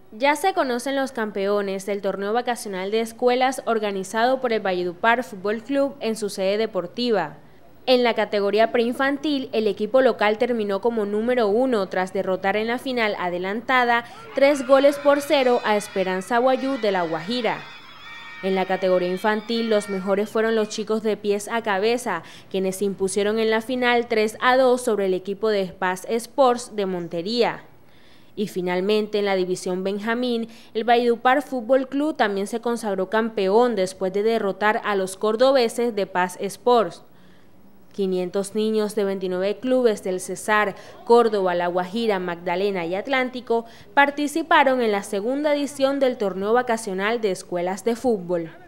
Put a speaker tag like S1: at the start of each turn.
S1: Ya se conocen los campeones del torneo vacacional de escuelas organizado por el Valledupar Fútbol Club en su sede deportiva. En la categoría preinfantil, el equipo local terminó como número 1 tras derrotar en la final adelantada 3-0 a Esperanza Guayú de La Guajira. En la categoría infantil, los mejores fueron los chicos de pies a cabeza, quienes se impusieron en la final 3-2 sobre el equipo de Paz Sports de Montería. Y finalmente, en la división Benjamín, el Valledupar Fútbol Club también se consagró campeón después de derrotar a los cordobeses de Paz Sports. 500 niños de 29 clubes del Cesar, Córdoba, La Guajira, Magdalena y Atlántico participaron en la segunda edición del torneo vacacional de escuelas de fútbol.